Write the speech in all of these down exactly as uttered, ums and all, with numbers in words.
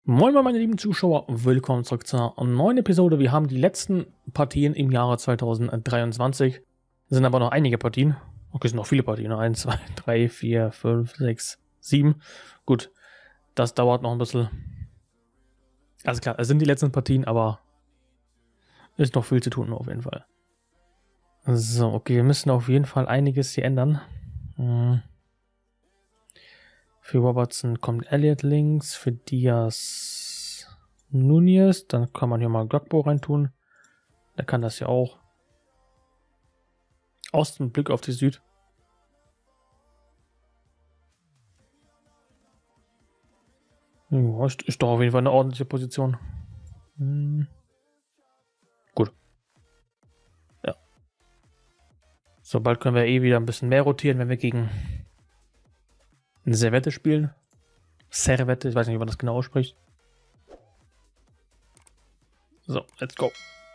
Moin moin meine lieben Zuschauer, willkommen zurück zu einer neuen Episode. Wir haben die letzten Partien im Jahre zweitausenddreiundzwanzig, es sind aber noch einige Partien. Okay, es sind noch viele Partien, eins, zwei, drei, vier, fünf, sechs, sieben. Gut, das dauert noch ein bisschen. Also klar, es sind die letzten Partien, aber ist noch viel zu tun auf jeden Fall. So, okay, wir müssen auf jeden Fall einiges hier ändern. Hm. Für Robertson kommt Elliott links, für Diaz Nunez, dann kann man hier mal Gakpo reintun. Der kann das ja auch. Osten, Blick auf die Süd. Ja, ist, ist doch auf jeden Fall eine ordentliche Position. Hm. Gut. Ja. So, bald können wir eh wieder ein bisschen mehr rotieren, wenn wir gegen eine Servette spielen. Servette, ich weiß nicht, wie man das genau ausspricht. So, let's go.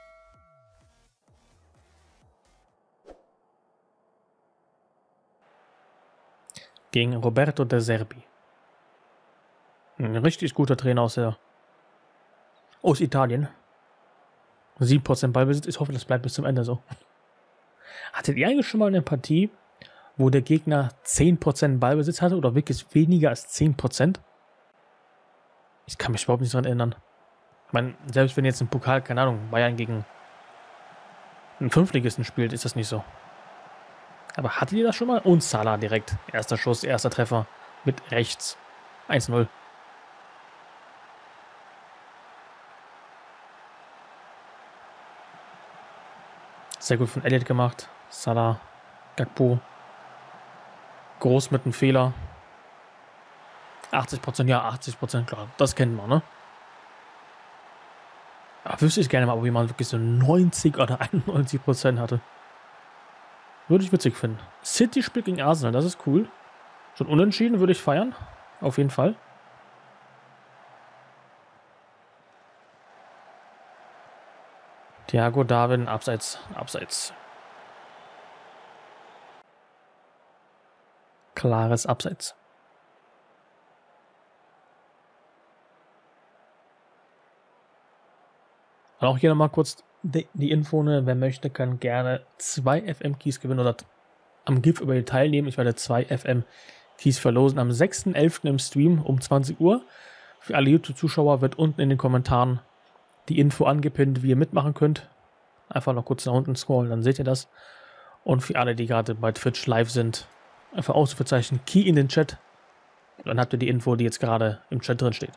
Gegen Roberto De Zerbi. Ein richtig guter Trainer aus der aus Italien. sieben Prozent Ballbesitz. Ich hoffe, das bleibt bis zum Ende so. Hattet ihr eigentlich schon mal eine Partie, wo der Gegner zehn Prozent Ballbesitz hatte oder wirklich weniger als zehn Prozent? Ich kann mich überhaupt nicht daran erinnern. Ich meine, selbst wenn jetzt im Pokal, keine Ahnung, Bayern gegen einen Fünftligisten spielt, ist das nicht so. Aber hattet ihr das schon mal? Und Salah direkt. Erster Schuss, erster Treffer mit rechts. eins null. Sehr gut von Elliott gemacht. Salah, Gakpo. Groß mit einem Fehler. achtzig Prozent, ja, achtzig Prozent, klar. Das kennen wir, ne? Aber wüsste ich gerne mal, ob jemand wirklich so neunzig oder einundneunzig Prozent hatte. Würde ich witzig finden. City spielt gegen Arsenal, das ist cool. Schon unentschieden, würde ich feiern. Auf jeden Fall. Thiago Darwin, abseits, abseits. Klares Abseits. Und auch hier nochmal kurz die, die Info, ne? Wer möchte, kann gerne zwei F M-Keys gewinnen oder am G I F über die teilnehmen. Ich werde zwei F M-Keys verlosen am sechsten elften im Stream um zwanzig Uhr. Für alle YouTube-Zuschauer wird unten in den Kommentaren die Info angepinnt, wie ihr mitmachen könnt. Einfach noch kurz nach unten scrollen, dann seht ihr das. Und für alle, die gerade bei Twitch live sind, einfach Ausrufezeichen Key in den Chat. Dann habt ihr die Info, die jetzt gerade im Chat drin steht.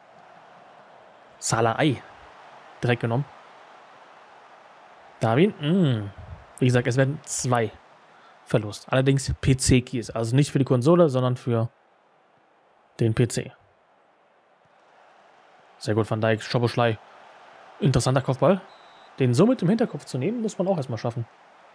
Salah Ei. Direkt genommen. Darwin. Mh. Wie gesagt, es werden zwei Verlust. Allerdings P C-Keys. Also nicht für die Konsole, sondern für den P C. Sehr gut, Van Dijk. Szoboszlai. Interessanter Kopfball. Den so mit im Hinterkopf zu nehmen, muss man auch erstmal schaffen.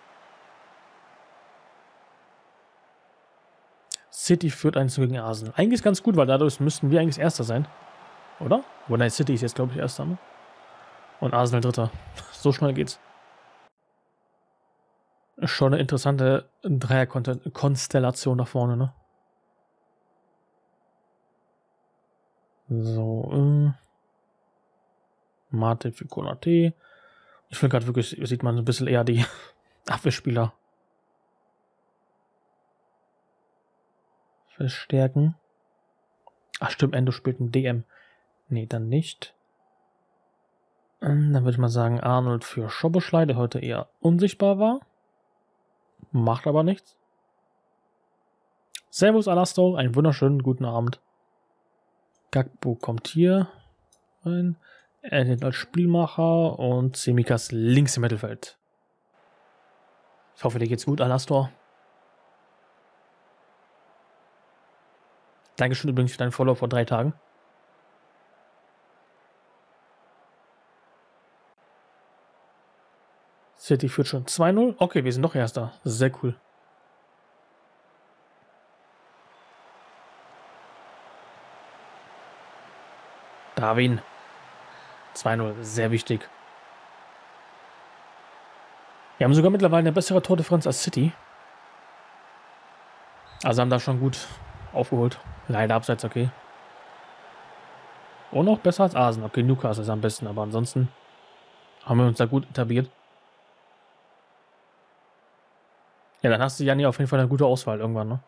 City führt eins gegen Arsenal. Eigentlich ganz gut, weil dadurch müssten wir eigentlich Erster sein. Oder? Wo nein, City ist jetzt, glaube ich, Erster. Ne? Und Arsenal Dritter. So schnell geht's. Schon eine interessante Dreier-Konstellation nach vorne, ne? So. Äh. Mate für Konate. Ich finde gerade wirklich, sieht man so ein bisschen eher die Abwehrspieler verstärken. Ach stimmt, Endo spielt ein D M. Nee, dann nicht. Dann würde ich mal sagen, Arnold für Szoboszlai, der heute eher unsichtbar war. Macht aber nichts. Servus Alasto, einen wunderschönen guten Abend. Gakpo kommt hier rein. Elliott als Spielmacher und Tsimikas links im Mittelfeld. Ich hoffe, dir geht's gut, Alastor. Dankeschön übrigens für deinen Follow vor drei Tagen. City führt schon zwei null. Okay, wir sind doch Erster. Sehr cool. Darwin. zwei null. Sehr wichtig. Wir haben sogar mittlerweile eine bessere Tordifferenz als City. Also haben da schon gut aufgeholt. Leider abseits, okay. Und noch besser als Arsenal. Okay, Newcastle ist am besten, aber ansonsten haben wir uns da gut etabliert. Ja, dann hast du, Janni, auf jeden Fall eine gute Auswahl irgendwann, ne?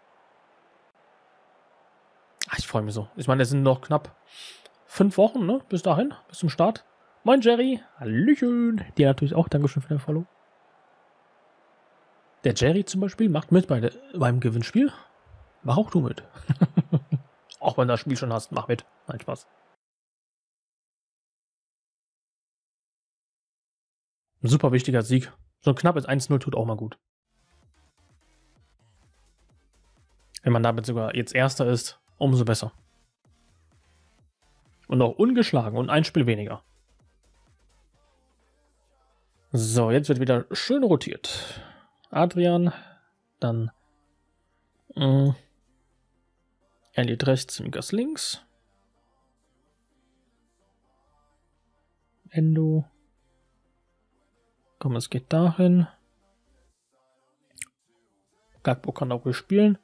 Ach, ich freue mich so. Ich meine, es sind noch knapp fünf Wochen, ne? Bis dahin, bis zum Start. Moin, Jerry. Hallöchen. Dir natürlich auch. Dankeschön für den Follow. Der Jerry zum Beispiel macht mit bei der, beim Gewinnspiel. Mach auch du mit. Auch wenn du das Spiel schon hast, mach mit. Nein, Spaß. Ein super wichtiger Sieg. So ein knappes eins null tut auch mal gut. Wenn man damit sogar jetzt Erster ist, umso besser. Und auch ungeschlagen und ein Spiel weniger. So, jetzt wird wieder schön rotiert. Adrian, dann äh, Elliot rechts, Mikas links. Endo. Komm, es geht dahin. Gagbo kann auch ruhig spielen.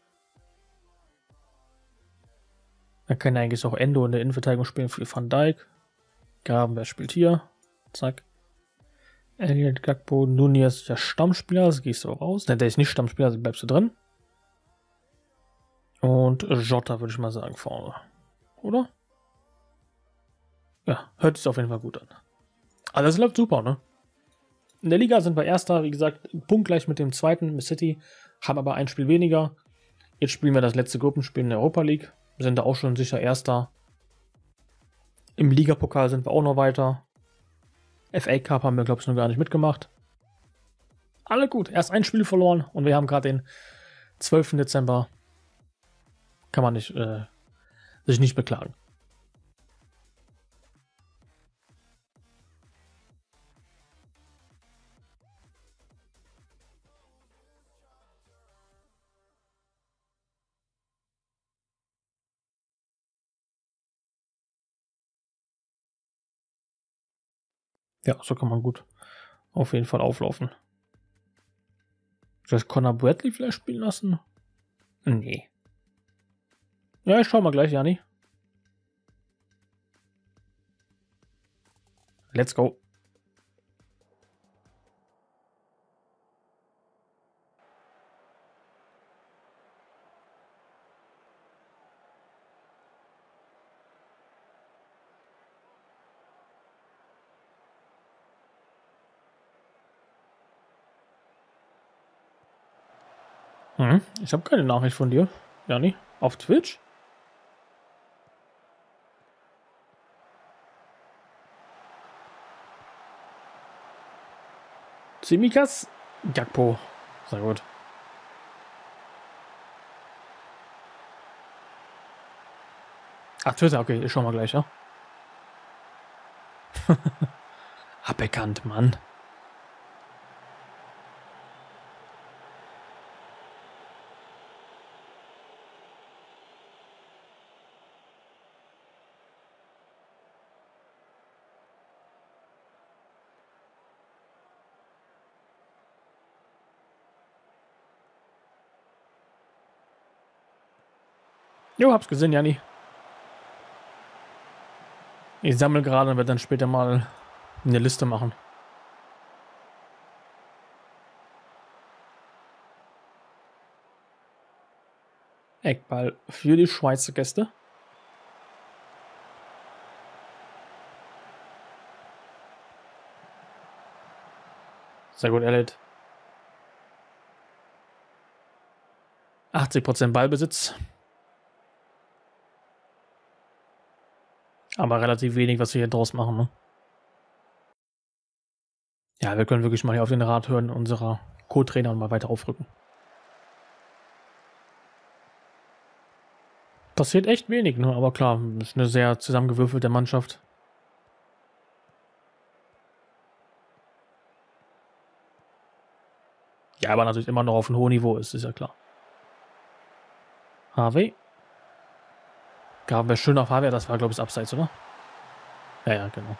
Man kann eigentlich auch Endo in der Innenverteidigung spielen für Van Dijk. Grabenberg spielt hier. Zack. Elliot, Gagbo, Nunez ist ja Stammspieler, also gehst du raus. Ne, der ist nicht Stammspieler, also bleibst du drin. Und Jota würde ich mal sagen vorne. Oder? Ja, hört sich auf jeden Fall gut an. Also das läuft super, ne? In der Liga sind wir Erster, wie gesagt, punktgleich mit dem zweiten, mit City, haben aber ein Spiel weniger. Jetzt spielen wir das letzte Gruppenspiel in der Europa League. Wir sind da auch schon sicher Erster. Im Ligapokal sind wir auch noch weiter. F A Cup haben wir, glaube ich, noch gar nicht mitgemacht. Alle gut, erst ein Spiel verloren und wir haben gerade den zwölften Dezember. Kann man nicht, äh, sich nicht beklagen. Ja, so kann man gut auf jeden Fall auflaufen. Soll ich Connor Bradley vielleicht spielen lassen? Nee. Ja, ich schau mal gleich, Jani. Let's go. Hm, ich habe keine Nachricht von dir, Jani. Auf Twitch? Tsimikas? Gakpo. Sehr gut. Ach, Twitter, okay, ich schau mal gleich, ja. Aberkannt, Mann. Jo, hab's gesehen, Jani. Ich sammle gerade und werde dann später mal eine Liste machen. Eckball für die Schweizer Gäste. Sehr gut, Elliot. achtzig Prozent Ballbesitz. Aber relativ wenig, was wir hier draus machen, ne? Ja, wir können wirklich mal hier auf den Rat hören unserer Co-Trainer und mal weiter aufrücken. Passiert echt wenig, ne? Aber klar, ist eine sehr zusammengewürfelte Mannschaft. Ja, aber natürlich immer noch auf einem hohen Niveau ist, ist ja klar. Harvey. Gaben wir schön auf Harvey, das war, glaube ich, das Abseits, oder? Ja, ja, genau.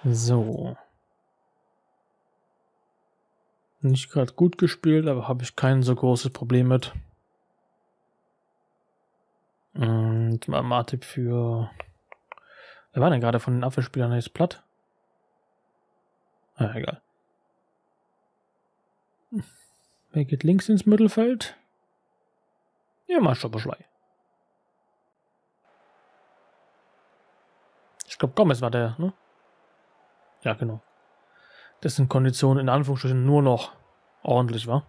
So. Nicht gerade gut gespielt, aber habe ich kein so großes Problem mit. Und mal Martip für... Wer war denn gerade von den Abwehrspielern jetzt platt? Ah, egal. Wer geht links ins Mittelfeld? Ja, mal Schopperschlei. Ich glaube, Gomez war der, ne? Ja, genau. Dessen Kondition in Anführungsstrichen nur noch ordentlich war.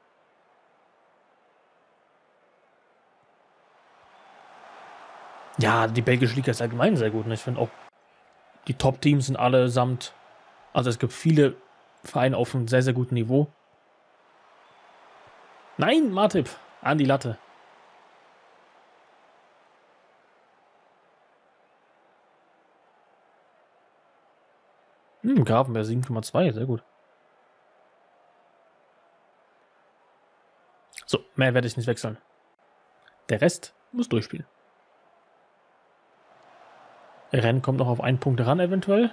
Ja, die belgische Liga ist allgemein sehr gut. Und ich finde auch, die Top-Teams sind allesamt, also es gibt viele Vereine auf einem sehr, sehr guten Niveau. Nein, Martip, an die Latte. Hm, Grafenberg sieben Komma zwei, sehr gut. So, mehr werde ich nicht wechseln. Der Rest muss durchspielen. Rennen kommt noch auf einen Punkt ran, eventuell.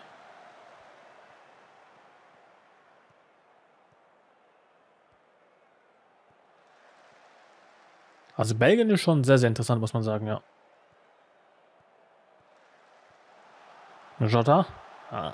Also Belgien ist schon sehr, sehr interessant, muss man sagen, ja. Jota? Ah.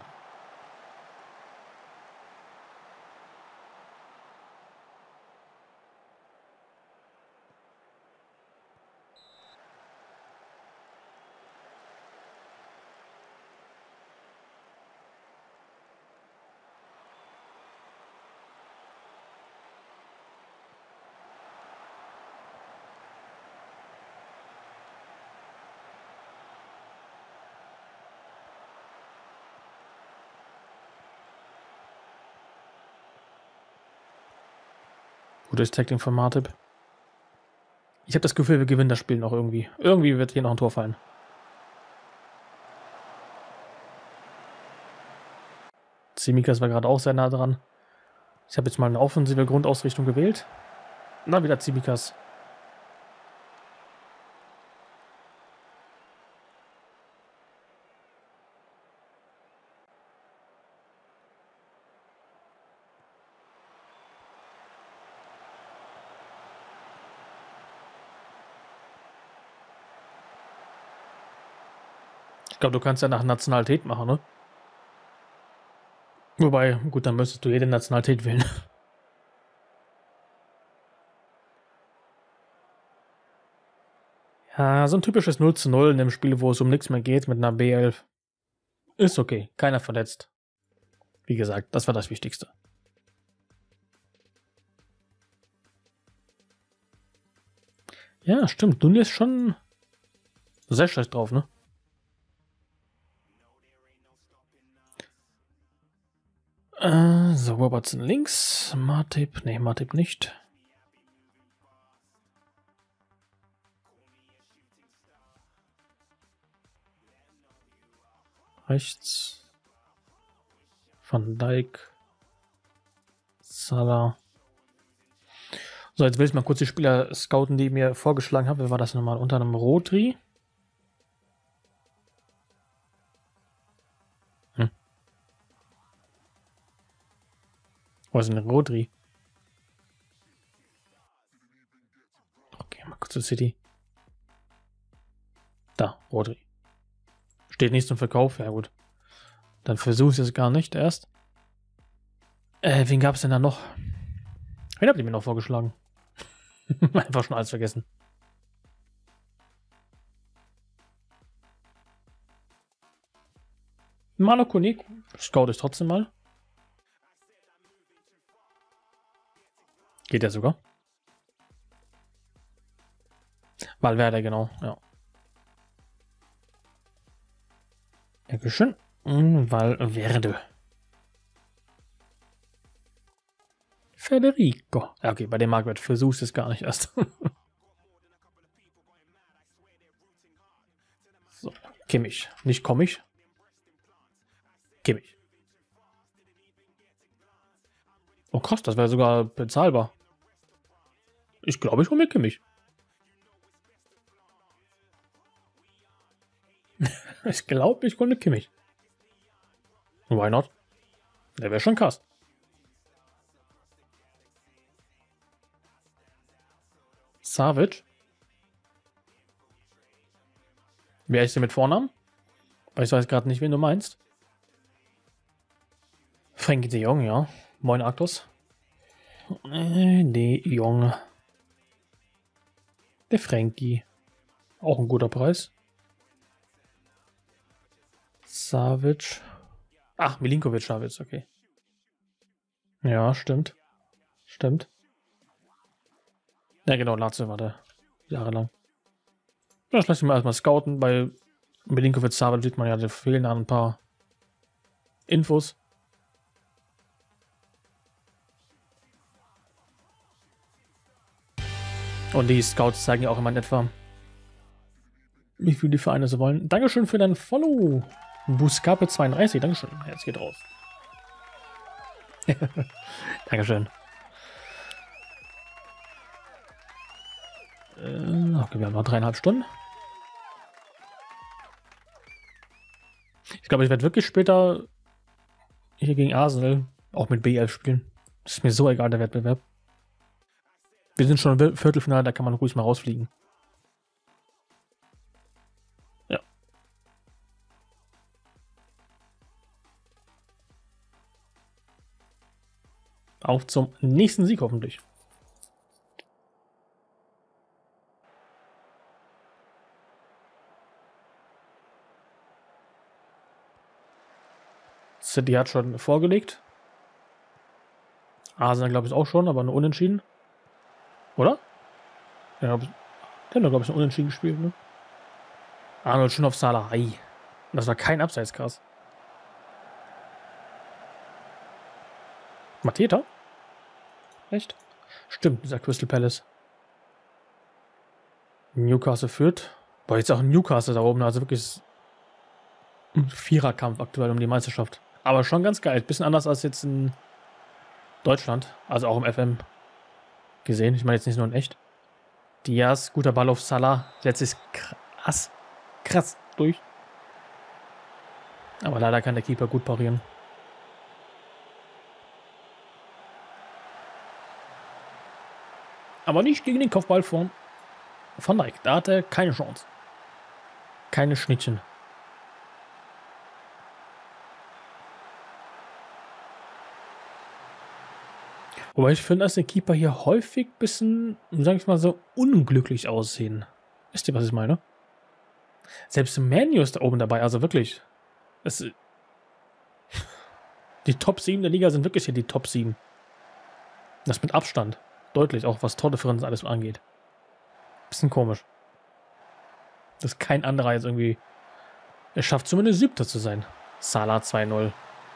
Gutes Tackling von Martip. Ich habe das Gefühl, wir gewinnen das Spiel noch irgendwie. Irgendwie wird hier noch ein Tor fallen. Tsimikas war gerade auch sehr nah dran. Ich habe jetzt mal eine offensive Grundausrichtung gewählt. Na, wieder Tsimikas. Ich glaube, du kannst ja nach Nationalität machen, ne? Wobei, gut, dann müsstest du jede Nationalität wählen. Ja, so ein typisches null zu null in einem Spiel, wo es um nichts mehr geht mit einer B elf. Ist okay, keiner verletzt. Wie gesagt, das war das Wichtigste. Ja, stimmt, Dunja ist schon sehr schlecht drauf, ne? Äh, so, Robertson links. Martip, nee, Martip nicht. Rechts. Van Dijk. Salah. So, jetzt will ich mal kurz die Spieler scouten, die ich mir vorgeschlagen habe. Wer war das nochmal? Unter einem Rodri. Hm. Wo ist denn Rodri? Okay, mal kurz zu City. Da, Rodri. Steht nicht zum Verkauf, ja gut. Dann versuche ich es gar nicht erst. Äh, wen gab es denn da noch? Wen habt ihr mir noch vorgeschlagen? Einfach schon alles vergessen. Malo Kone, scout ich trotzdem mal. Geht ja sogar. Valverde, genau, ja. Dankeschön. Valverde. Federico. Ja, okay, bei dem Marktwert versuchst du es gar nicht erst. So, Kimmich. Nicht Kommich. Kimmich. Oh krass, das wäre sogar bezahlbar. Ich glaube, ich hole mir Kimmich. Ich glaube, ich hole mir Kimmich. Why not? Der wäre schon krass. Savic. Wer ist denn mit Vornamen? Weil ich weiß gerade nicht, wen du meinst. Frankie de Jong, ja. Moin, Arktos. Äh, de Jong. Der Frankie. Auch ein guter Preis. Savic. Ach, Milinkovic Savic, okay. Ja, stimmt. Stimmt. Ja, genau, Lazio war der jahrelang. Ja, das lasse ich mal erstmal scouten. Bei Milinkovic Savic sieht man ja, da fehlen an ein paar Infos. Und die Scouts zeigen ja auch immer in etwa, wie viel die Vereine so wollen. Dankeschön für dein Follow. Buscape zweiunddreißig, Dankeschön. Jetzt geht raus. Dankeschön. Äh, okay, wir haben noch dreieinhalb Stunden. Ich glaube, ich werde wirklich später hier gegen Arsenal auch mit B elf spielen. Das ist mir so egal, der Wettbewerb. Wir sind schon im Viertelfinale, da kann man ruhig mal rausfliegen. Ja. Auf zum nächsten Sieg hoffentlich. City hat schon vorgelegt. Arsenal glaube ich auch schon, aber nur unentschieden. Oder? Ja, der hat glaube ich ein Unentschieden gespielt, ne? Arnold schon auf Salah. Das war kein Abseits, krass. Mateta? Echt? Stimmt, dieser Crystal Palace. Newcastle führt. Boah, jetzt auch Newcastle da oben, also wirklich ein Viererkampf aktuell um die Meisterschaft. Aber schon ganz geil. Bisschen anders als jetzt in Deutschland, also auch im F M gesehen. Ich meine jetzt nicht nur in echt. Diaz, guter Ball auf Salah. Setzt sich krass, krass durch. Aber leider kann der Keeper gut parieren. Aber nicht gegen den Kopfball von Van Dijk. Da hat er keine Chance. Keine Schnittchen. Wobei ich finde, dass die Keeper hier häufig ein bisschen, sag ich mal so, unglücklich aussehen. Wisst ihr, was ich meine? Selbst Manu ist da oben dabei, also wirklich. Es, die Top sieben der Liga sind wirklich hier die Top sieben. Das mit Abstand. Deutlich, auch was Tordifferenz alles angeht. Bisschen komisch. Dass kein anderer jetzt irgendwie es schafft, zumindest Siebter zu sein. Salah zwei null.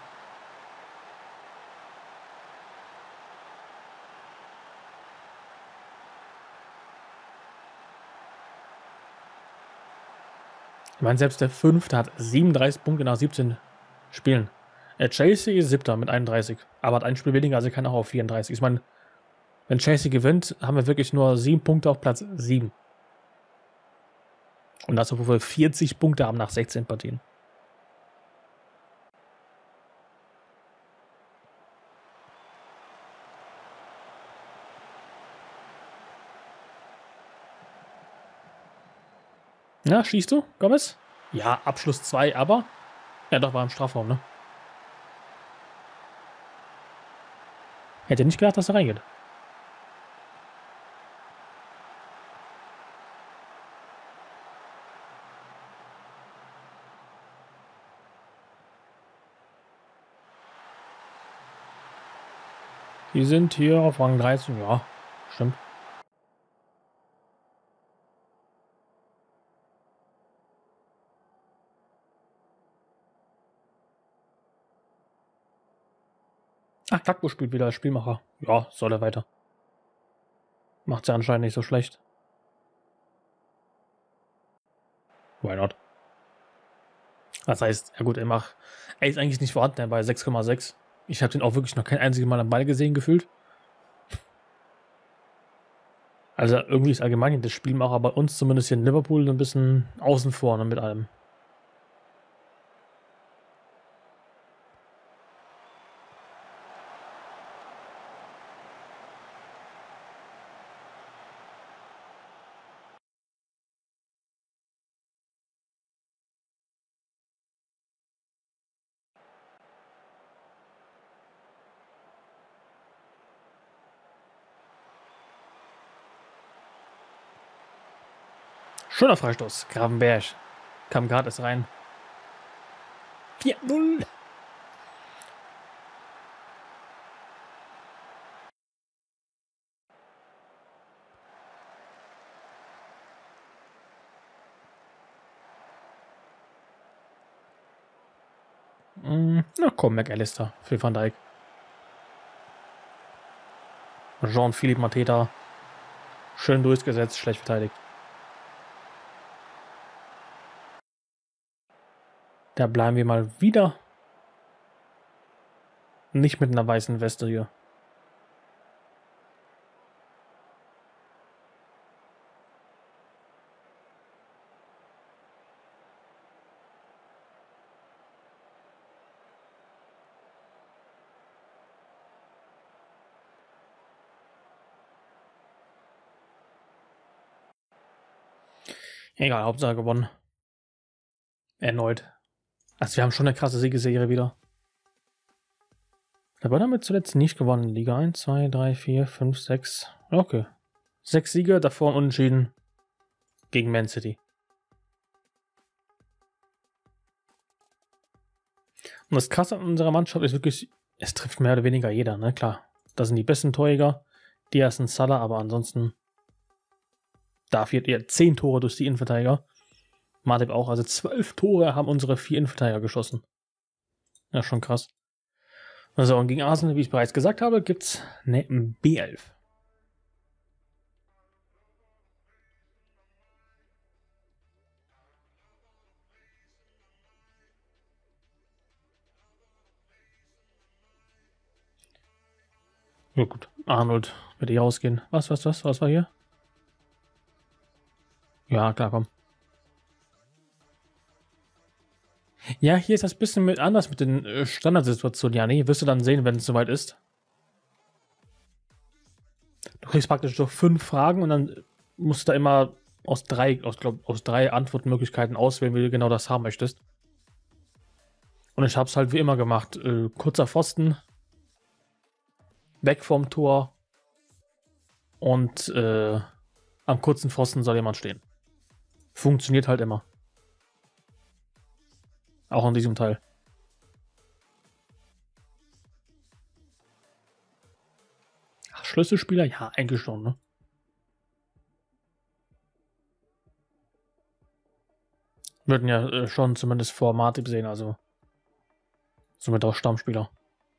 Ich meine, selbst der Fünfte hat siebenunddreißig Punkte nach siebzehn Spielen. Der Chelsea ist Siebter mit einunddreißig, aber hat ein Spiel weniger, also kann auch auf vierunddreißig. Ich meine, wenn Chelsea gewinnt, haben wir wirklich nur sieben Punkte auf Platz sieben. Und das, obwohl wir vierzig Punkte haben nach sechzehn Partien. Ja, schießt du, Gomez? Ja, Abschluss zwei, aber... Ja, doch, war im Strafraum, ne? Hätte nicht gedacht, dass er reingeht. Die sind hier auf Rang dreizehn, ja, stimmt. Ach, Kakko spielt wieder als Spielmacher. Ja, soll er weiter. Macht ja anscheinend nicht so schlecht. Why not? Das heißt, ja gut, er macht. Er ist eigentlich nicht vorhanden, bei sechs Komma sechs. Ich habe den auch wirklich noch kein einziges Mal am Ball gesehen, gefühlt. Also irgendwie ist allgemein das Spielmacher bei uns, zumindest hier in Liverpool, ein bisschen außen vor, ne, mit allem. Schöner Freistoß. Gravenberg. Kam gerade erst rein. vier null. Na komm, McAllister für Van Dijk. Jean-Philippe Mateta. Schön durchgesetzt, schlecht verteidigt. Da bleiben wir mal wieder nicht mit einer weißen Weste hier. Egal, Hauptsache gewonnen. Erneut. Also wir haben schon eine krasse Siegesserie wieder. Aber damit zuletzt nicht gewonnen. Liga eins, zwei, drei, vier, fünf, sechs. Okay. Sechs Siege, davor unentschieden gegen Man City. Und das Krasse an unserer Mannschaft ist wirklich, es trifft mehr oder weniger jeder, ne? Klar. Das sind die besten Torjäger. Die ersten Salah, aber ansonsten da fehlt ihr zehn Tore durch die Innenverteidiger. Matip auch, also zwölf Tore haben unsere vier Innenverteidiger geschossen. Ja, schon krass. Also, und gegen Arsenal, wie ich bereits gesagt habe, gibt es eine B elf. Ja gut, Arnold wird hier rausgehen. Was, was, was, was war hier? Ja, klar, komm. Ja, hier ist das ein bisschen mit anders mit den äh, Standardsituationen. Ja, nee, wirst du dann sehen, wenn es soweit ist. Du kriegst praktisch so fünf Fragen und dann musst du da immer aus drei, aus, glaub, aus drei Antwortmöglichkeiten auswählen, wie du genau das haben möchtest. Und ich habe es halt wie immer gemacht. Äh, kurzer Pfosten, weg vom Tor und äh, am kurzen Pfosten soll jemand stehen. Funktioniert halt immer. Auch in diesem Teil. Ach, Schlüsselspieler? Ja, eigentlich schon, ne? Würden ja äh, schon zumindest vor Matip sehen, also somit auch Stammspieler.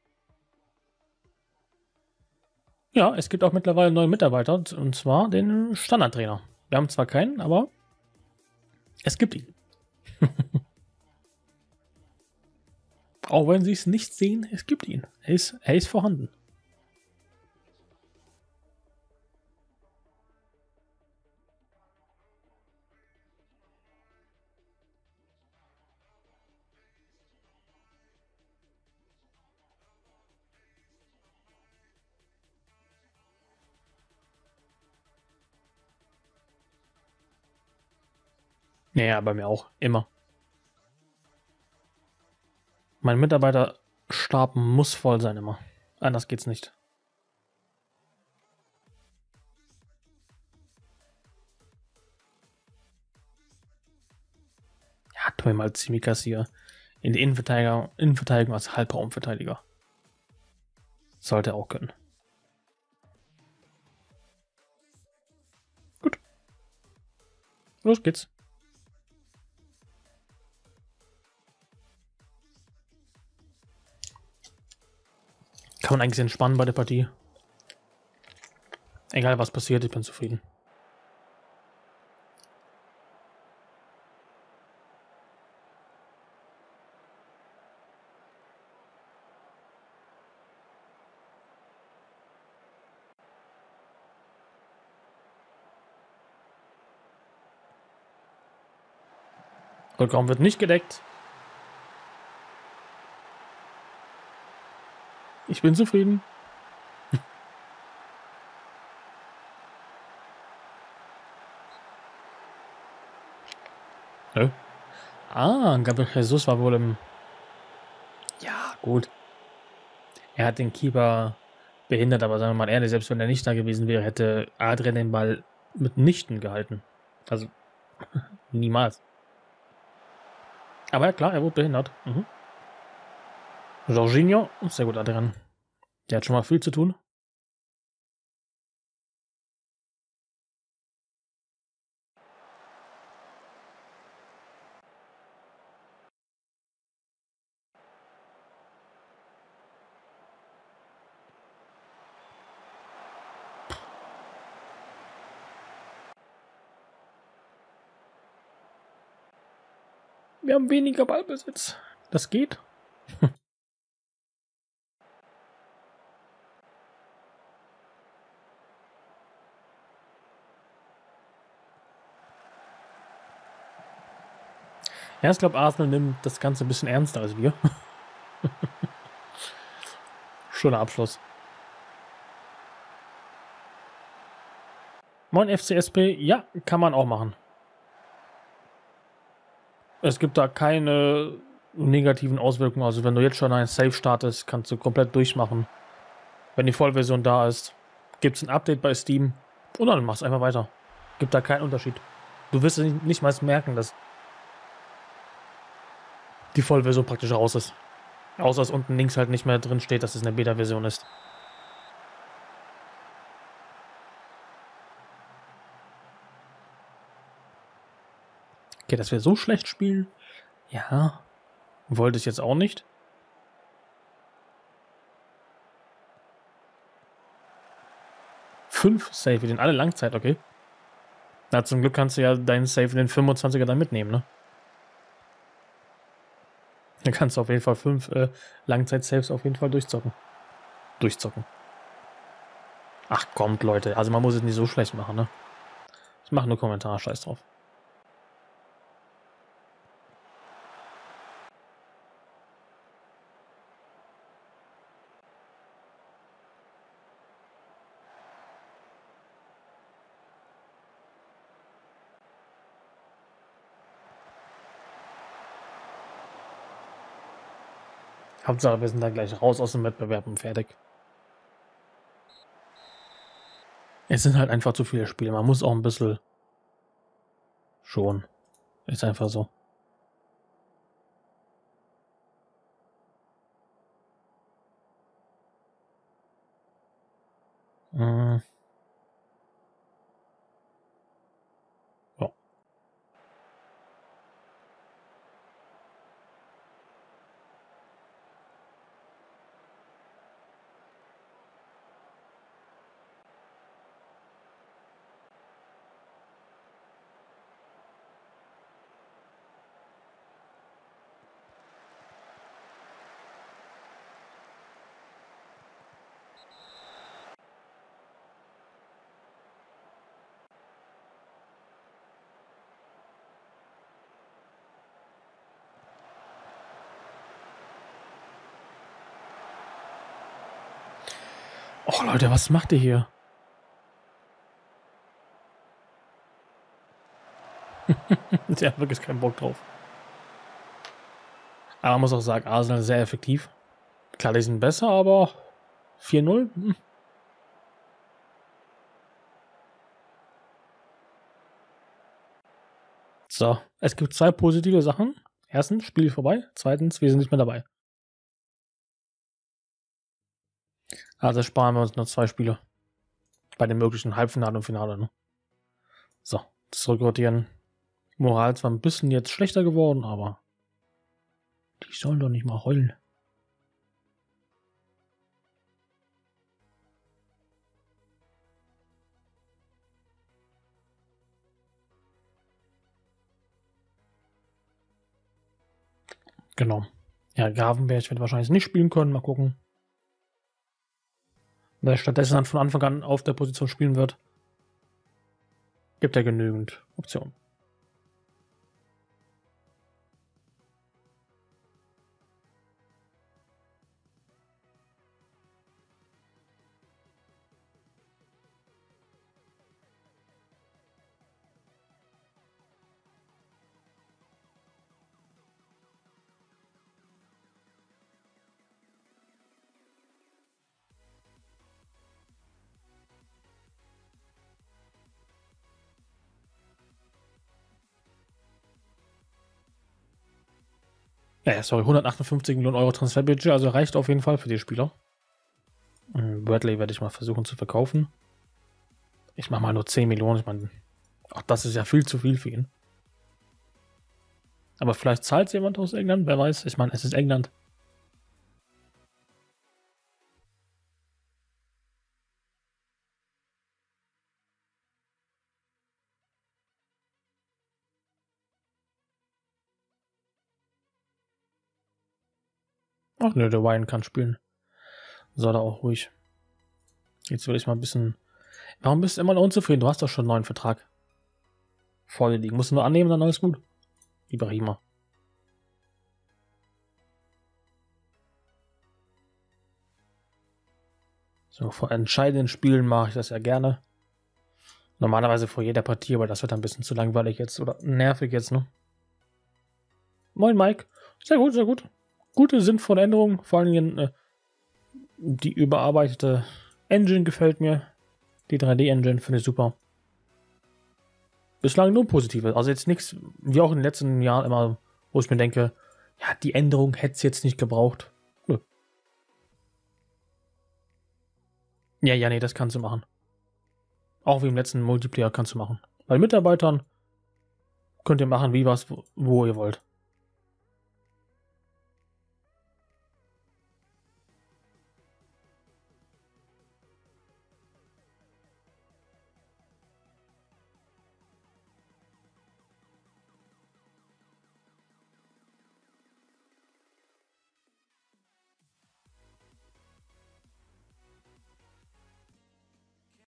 Ja, es gibt auch mittlerweile einen neuen Mitarbeiter, und zwar den Standardtrainer. Wir haben zwar keinen, aber es gibt ihn. Auch wenn sie es nicht sehen, es gibt ihn. Er ist, er ist vorhanden. Ja, bei mir auch. Immer. Mein Mitarbeiterstab muss voll sein immer. Anders geht's nicht. Ja, tu mir mal Tsimikas hier in die Innenverteidigung, Innenverteidigung als Halbraumverteidiger. Sollte er auch können. Gut. Los geht's. Kann man eigentlich entspannen bei der Partie. Egal was passiert, ich bin zufrieden. Rückraum wird nicht gedeckt. Ich bin zufrieden. Nö. Ah, Gabriel Jesus war wohl im... Ja, gut. Er hat den Keeper behindert, aber sagen wir mal ehrlich, selbst wenn er nicht da gewesen wäre, hätte Adrian den Ball mitnichten gehalten. Also Niemals. Aber ja klar, er wurde behindert. Mhm. Jorginho, sehr gut, Adrian. Der hat schon mal viel zu tun. Wir haben weniger Ballbesitz. Das geht. Ja, ich glaube, Arsenal nimmt das Ganze ein bisschen ernster als wir. Schöner Abschluss. Moin F C S P, ja, kann man auch machen. Es gibt da keine negativen Auswirkungen. Also wenn du jetzt schon ein Save startest, kannst du komplett durchmachen. Wenn die Vollversion da ist, gibt es ein Update bei Steam und dann machst du einfach weiter. Gibt da keinen Unterschied. Du wirst nicht, nicht mal merken, dass die Vollversion praktisch raus ist. Außer dass unten links halt nicht mehr drin steht, dass es eine Beta-Version ist. Okay, dass wir so schlecht spielen? Ja. Wollte ich jetzt auch nicht. Fünf Save, den alle Langzeit, okay. Na, zum Glück kannst du ja deinen Save in den fünfundzwanziger dann mitnehmen, ne? Dann kannst du auf jeden Fall fünf äh, Langzeit-Saves auf jeden Fall durchzocken. Durchzocken. Ach, kommt, Leute. Also man muss es nicht so schlecht machen, ne? Ich mache nur Kommentar, scheiß drauf. Hauptsache, wir sind da gleich raus aus dem Wettbewerb und fertig. Es sind halt einfach zu viele Spiele. Man muss auch ein bisschen schon. Ist einfach so. Hm. Ja. Oh Leute, was macht ihr hier? Der hat wirklich keinen Bock drauf. Aber man muss auch sagen, Arsenal ist sehr effektiv. Klar, die sind besser, aber vier null? Hm. So, es gibt zwei positive Sachen. Erstens, Spiel vorbei. Zweitens, wir sind nicht mehr dabei. Also sparen wir uns nur zwei Spiele. Bei dem möglichen Halbfinale und Finale. Ne? So, zurückrotieren. Moral zwar ein bisschen jetzt schlechter geworden, aber die sollen doch nicht mal heulen. Genau. Ja, Gravenberg wird wahrscheinlich nicht spielen können. Mal gucken. Wer stattdessen dann von Anfang an auf der Position spielen wird, gibt ja genügend Optionen. Ja, sorry, hundertachtundfünfzig Millionen Euro Transferbudget, also reicht auf jeden Fall für die Spieler. Bradley werde ich mal versuchen zu verkaufen. Ich mache mal nur zehn Millionen. Ich meine, ach, das ist ja viel zu viel für ihn. Aber vielleicht zahlt jemand aus England, wer weiß. Ich meine, es ist England. Ach ne, der Wine kann spielen. Soll er auch ruhig. Jetzt will ich mal ein bisschen... Warum bist du immer noch unzufrieden? Du hast doch schon einen neuen Vertrag. Vor dir liegen. Musst du nur annehmen, dann alles gut. Ibrahima. So, vor entscheidenden Spielen mache ich das ja gerne. Normalerweise vor jeder Partie, aber das wird ein bisschen zu langweilig jetzt oder nervig jetzt, ne? Moin Mike. Sehr gut, sehr gut. Gute, sinnvolle Änderungen. Vor allen Dingen äh, die überarbeitete Engine gefällt mir. Die drei D-Engine finde ich super. Bislang nur positive. Also jetzt nichts, wie auch in den letzten Jahren immer, wo ich mir denke, ja, die Änderung hätte es jetzt nicht gebraucht. Nö. Ja, ja, nee, das kannst du machen. Auch wie im letzten Multiplayer kannst du machen. Bei Mitarbeitern könnt ihr machen, wie was, wo, wo ihr wollt.